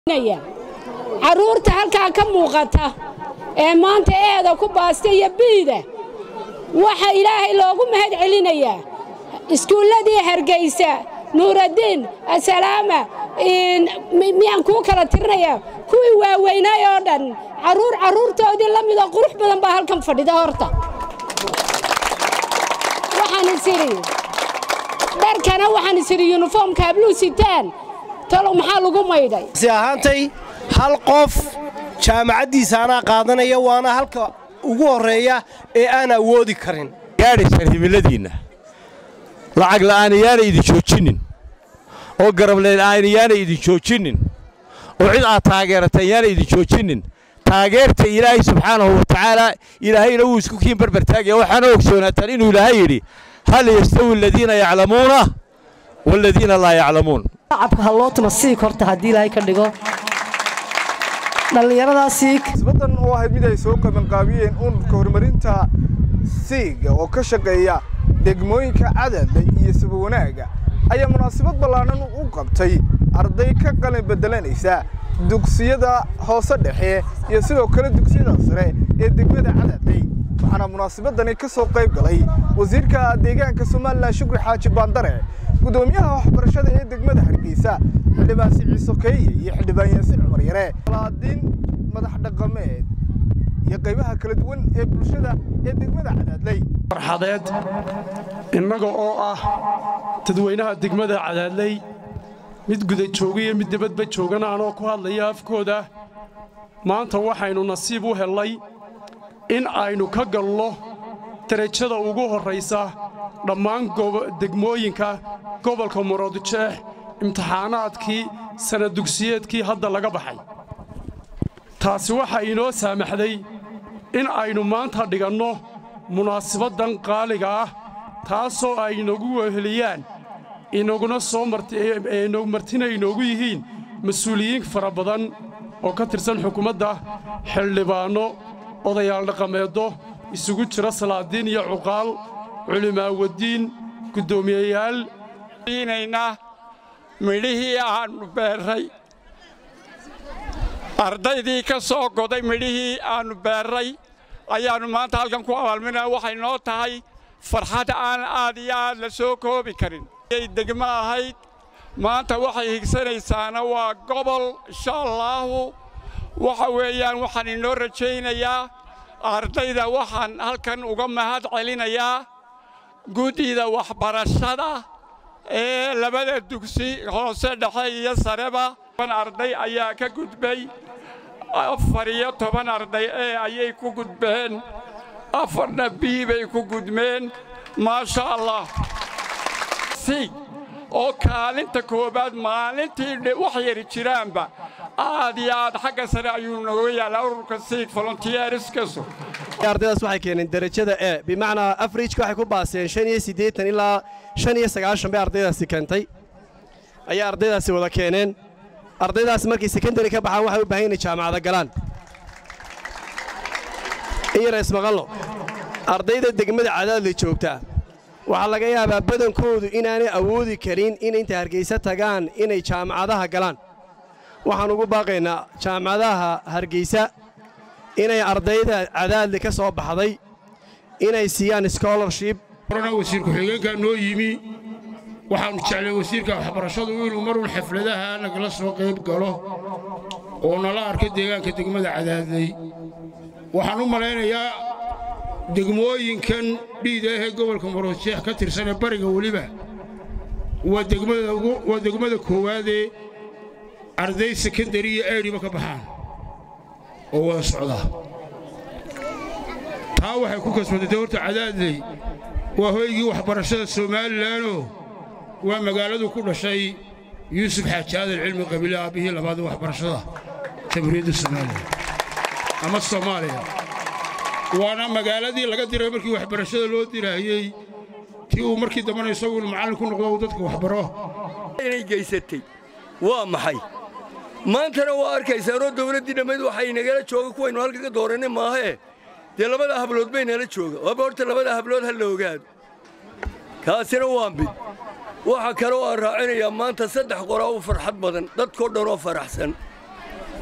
caruurta halkaa ka muuqata ee maanta eeda ku baastay iyo biida waxa ilaahay loogu mahad celinayaa iskuuladii Hargeysa Nuuraddiin Asalaama miyaan ku kala tirnaya kuwii waaweynay oo dhan caruurtoodii la mid ah qurux badan baa halkan fadhida horta waxaan isiri dharkana waxaan isiri uniformka blue sitaan talo maxaa lagu maydhay si ahaantay hal qof jaamacadiisa ana qaadanaya waana halka ugu horeeya ee aan awoodi karin gaadhaysan himiladiina lacag la'aan yaana idin joojinin oo garab la'aan yaana idin joojinin oo cid aad taageertay yaana idin joojinin taageerta Ilaahay subhanahu wa ta'ala Ilaahayna uu isku kiin barbartaagay waxaan ogsoonaatan inuu Ilaahay yiri hal yastawi alladina ya'lamuna walladina la ya'lamun shacabka hallootuna sii korta hadii Ilaahay ka dhigo dhalinyaradaasi isbadan oo ahayd mid ay soo qaban qaabiyeen ururka horumarinta siiga oo ka shaqeeya degmooyinka cadad iyo sabwanaaga ayaa munaasabad balaanan u qabtay arday ka qalin bedelanaysa dugsiyada hoose dhexe iyo sidoo kale dugsiyada sare ee degmada cadad waxaana munaasabadani ka soo qayb galay wasiirka deegaanka Soomaaliland Shukri Xaaji Bandare gudoomiyaha waxbarashada ee degmada Hargeysa xildhibaan Siciid Sokeeye iyo xildhibaan Yaasiin Cumar Yare laadin madax dhaqameed iyo qaybaha kala duwan ee bulshada ee degmada Cadaadley farxadeed innaga oo ah dadweynaha degmada Cadaadley mid guda joogiyo mid dibadba joogana anoo ku hadlaya afkooda maanta waxaynu nasiib u helay in aynu ka galno darajada ugu horeysa dhammaan degmooyinka gobolka Murudujeex imtixaanaadkii sanad dugsiyeedkii hadda laga baxay taasi waxa inoo saamaxday in aynu maanta dhiganno munaasabadan qaaliga ah taasoo ay nagu weheliyaan inaguna soo martina inoogu yihiin mas'uuliyiin fara badan oo ka tirsan xukuumadda xildhibaano odayaal dhaqameedo isugu jira salaadiin iyo cuqaal culimaa wadiin gudoomiyayaal inayna midhihii aanu beeray ardaydii ka soo goday midhihii aanu beeray ayaanu maanta halkan ku abaalminaa waxay noo tahay farxad aan aad iyo aad la soo koobi karin degmo ahayd maanta waxay higsanaysaana waa gobol insha Allahu waxa weeyaan waxaan inoo rajaynayaa ardayda waxaan halkan uga mahad celinayaa guddida waxbarashada ee labada dugsi hoose dhexe iyo sareba arday ayaa ka gudbay 14 arday ayay ku gudbeen 4 bay ku gudmeen ma sha Allah oo kaalinta koobaad maalintii wax yar jiraanba aad iyo aad xagga sare ayuu nooga yaalaa ururka Siig volunteerskaas ardaydaas waxay keeneen darajada ee bimaana average waxay ku baaseen 85 ilaa 95 bay ardaydaasi keentay ayaa ardaydaasi wada keeneen ardaydaas markay secondary ka baxaan waxay u baahan yihiin jaamacada galaan iyarees maqallo ardayda degmada Cadaadley joogta waxa laga yaabaa badankoodu inaanay awoodi karin in inta Hargeysa tagaan inay jaamacadaha galaan waxaan ugu baaqaynaa jaamacadaha Hargeysa inay ardayda Cadaadley ka soo baxday inay siiyaan scholarship wasiirku xigeenka noo yimi waxaan jeclay wasiirka waxbarashadu inuu marun xafladaha nagala soo qayb galo oo nala arkay deegaanka degmada Cadaadley waxaan u maleynayaa degmooyinkan dhiidaha gobolka Murudujeex ka tirsan bariga waliba waa degmada koowaad ee arday secondary iyo eeriba ka baxaan oo wada socda taa waxay ku kasbatay horta Cadaadley waa hoygii waxbarashada Soomaaliland waa magaaladu ku dhashay Yuusuf Xaaji Aadan cilmi qabiil aabihii labaad waxbarashada Jamhuuriyadda Soomaaliya ama Soomaaliya waana magaaladii laga diray markii waxbarashada loo dirayay tii uu markii dambe isagu macallin ku noqdo dadka waxbaro inay geysatay waa maxay maantana waa arkaysaa oo dawladii dhameed waxay nagala joogay kuwaynu halka ka dooranay maahe dee labada hablood bay nala jooga waa horta labada hablood hal la ogaado kaasina waa mid waxa kale oo raacinaya maanta 3 qoraa u farxad badan dadkoo dhan oo faraxsan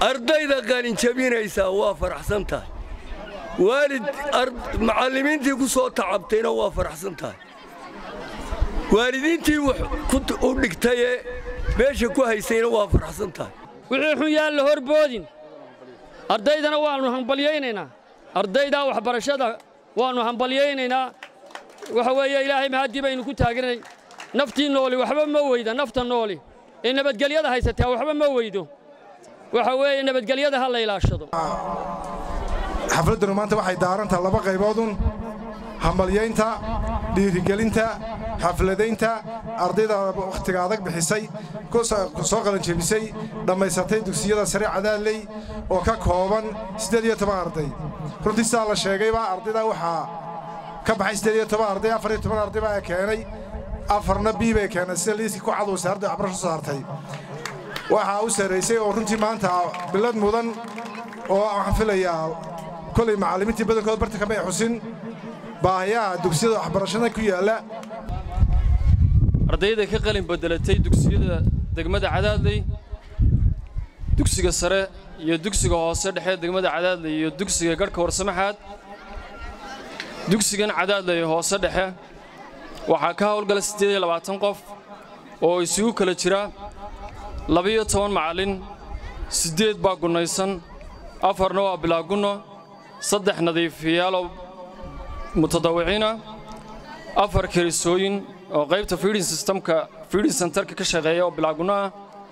ardayda qalin jabinaysa waa faraxsan tahay waalid macallimiintii ku soo tacabtayna waa faraxsan tahay waalidiintii u dhigtay beesha ku haysayna waa faraxsan tahay wixii xun yaal la horboodin ardaydana waanu hambalyeynayna ardayda waxbarashada waanu hambalyeynayna waxa weeye ilaahay mahadii baynu ku taagnay naftii nooli waxba ma weyda nafta nooli in nabadgelyada haysataa waxba ma weydo waxa weeye nabadgelyada ha la ilaashado xafladdu maanta waxay daarantaa laba qayboodun hambalyeynta dhiirigelinta xafladaynta ardayda wakhtiga adag bixisay soo qalan jebisay dhammaysatay dugsiyada sare Cadaadley oo ka kooban 18 arday runtii saa la sheegayba ardayda waxaa ka baxay 18 arday 14 arday baa keenay afarna B bay keenay sida liiska ku cad wasaaradda waxbarashada saartay waxa uu sareysay oo runtii maanta bilad mudan oo waxaan filayaa kulli macallimiintii badankood barta kama xusin baahiyaha dugsiyada waxbarashada ku yaala ardayda ka qalin bedelatay dugsiyada degmada Cadaadley dugsiga sare iyo dugsiga hoose dhexe degmada Cadaadley iyo dugsiga garhka Warsamaxaad dugsigan Cadaadley hoose dhexe waxa ka howlgala 28 qof oo isugu kala jira 12 macallin 8 baa gunaysan 4 waa bilaa gunno 3 nadiifiyaal mutadawiciina 4 kirisooyin oo qaybta feeding centerka ka shaqeeya oo bilaa gunno ah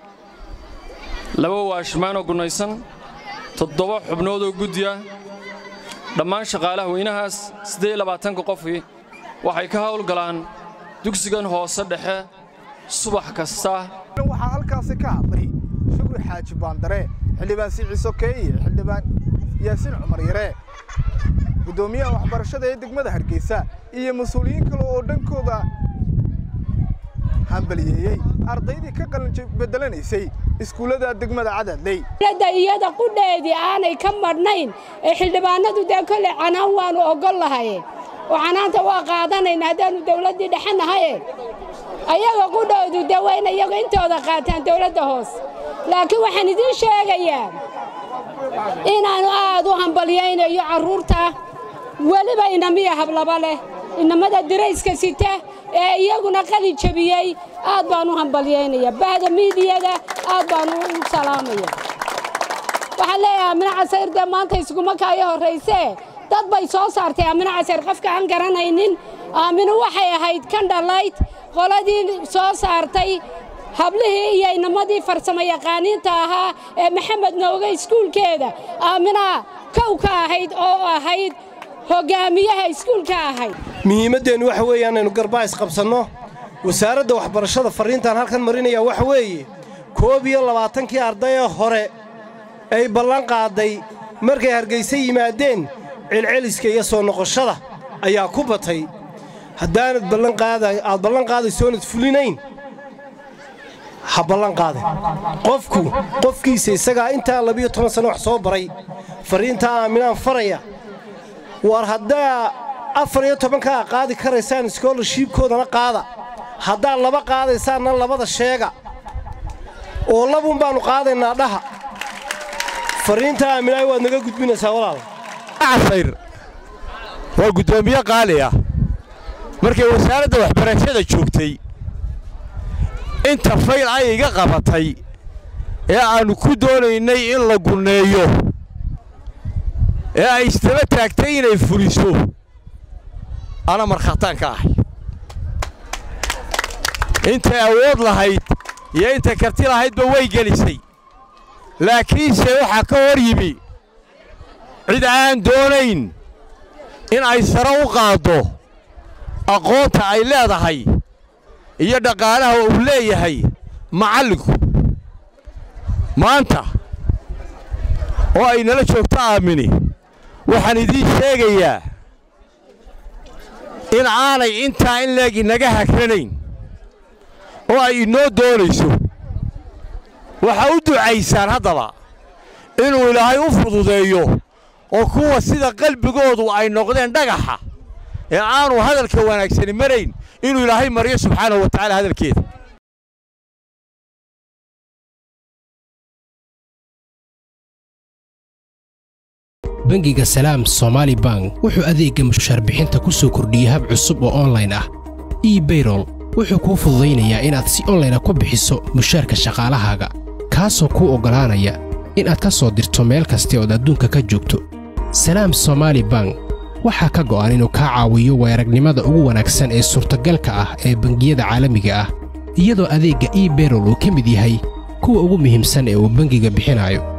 2 waashmaan oo gunaysan 7 xubnood oo guddiya dhammaan shaqaalaha weynahaas 28 qof waxay ka howlgalaan dugsigan hoose dhexe subax kasta waxa halkaas ka hadlay Shukri Xaaji Baandare xildhibaan Ciise Keeye xildhibaan Yaasin Cumar Yare gudoomiyaha waxbarashada ee degmada Hargeysa iyo mas'uuliyiin kale oo dhankooda hambalyeeyay ardaydii ka qalin bedelaneysay iskuulada degmada Cadaadley iyada qudheedii aanay ka marnayn ee xildhibaanadu kale canaan waanu ogol lahaye waxaanaanta waa qaadanayna hadaanu dawladii dhaxanahay ayaga qudhoodu dawayna iyaga intooda qaataan dawladda hoos laakiin waxaan idin sheegayaa inaanu aad u hambalyeynayo carruurta waliba inamiya hablaba leh inamada dirayska sita ee iyaguna qalin jabiyay aad baan u hambalyeynaya bahda miidiyada aad baan u salaamaya waxaan leeyahay Amina Casayr maanta isuguma kaayo horeysay dad bay soo saartay Amina Casayr qofka aan garanaynin Amina waxay ahayd kan dhalayd qoladii soo saartay hablihii iyo inamadii farsamo yaqaaniinta ahaa ee Maxamed Nooga iskuulkeeda Amina kow ka ahayd oo ahayd hogaamiyaha iskuulka ahayd muhiimadeenu waxa weeyaan inuu garbays qabsano wasaaradda waxbarashada fariintan halkan marinaya waxa weeye 22 arday hore ay ballan qaaday markay Hargeysa yimaadeen celceliska iyo soo noqoshada ayaa ku batay haddaanad ballan qaadayso fulinayn ha ballan qaade qofkiisa isaga inta 12 sano wax soo baray fariinta Aaminaan faraya war haddaa 14 ka qaadi karaysaan scholarship-koodana qaada haddaa 2 qaadaysaanna 2 sheega oo 2 baanu qaadaynaa dhaha fariinta Aaminaan waad naga gudbinaysaa walaal Casayr waa gudoomiye qaali ah markay wasaaradda waxbarashada joogtay inta fayl ay iga qabatay ee aanu ku doonaynay in la guneeyo ee ay istaba taagtay inay fuliso ana marxataan ka ahay inta awood lahayd iyo inta karti lahaydba way gelisay laakiinse waxa ka hor yimi cid aan doonayn in ay sare u qaado aqoonta ay leedahay iyo dhaqaalaha uu leeyahay macallinku maanta oo ay nala joogto Aamini waxaan idin sheegayaa in aanay intaa in leegi naga hakranayn oo ay inoo doonayso waxa u ducaysaan haddaba inuu Ilaahay u fududeeyo oo kuwa sida qalbigoodu ay noqdeen dhagaxa ee aanu hadalka wanaagsan marayn inuu Ilaahay mariyo subxaanahu wa ta'aala hadalkeeda bangiga salaam Somali Bank wuxuu adeegga mushaar bixinta ku soo kordhiyay hab cusub oo online ah e-payroll wuxuu kuu fududaynayaa inaad si online ah ku bixiso mushaarka shaqaalahaaga kaasoo kuu ogolaanaya inaad ka soo dirto meel kasta oo adduunka ka joogto salaam Somali Bank waxaa ka go'an inuu ka caawiyo weeragnimada ugu wanaagsan ee suurtagalka ah ee bangiyada caalamiga ah iyadoo adeegga e-payroll uu ka mid yahay kuwa ugu muhiimsan ee uu bangiga bixinayo